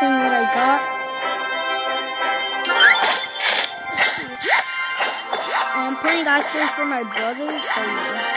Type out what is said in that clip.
seeing what I got. I'm playing actually for my brother, so yeah.